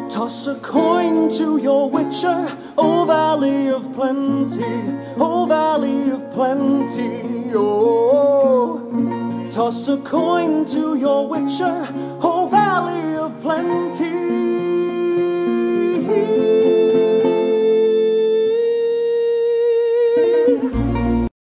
Toss a coin to your witcher, O Valley of Plenty, O Valley of Plenty, oh. Toss a coin to your witcher, O Valley of Plenty.